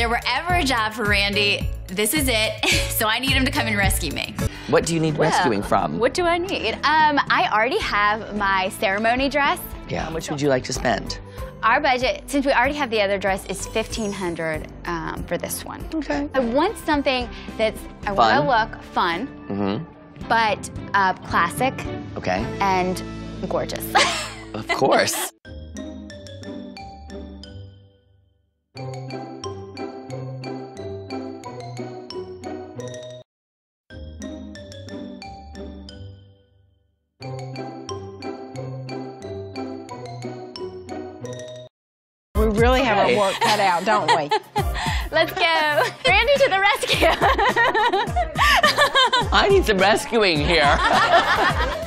there were ever a job for Randy, this is it. So I need him to come and rescue me. What do you need rescuing from? What do I need? I already have my ceremony dress. Yeah, how much would you like to spend? Our budget, since we already have the other dress, is $1,500 for this one. Okay. I want something that's, I want to look fun, but classic. Okay. And gorgeous. Of course. We really have our work cut out, don't we? Let's go. Randy to the rescue. I need some rescuing here.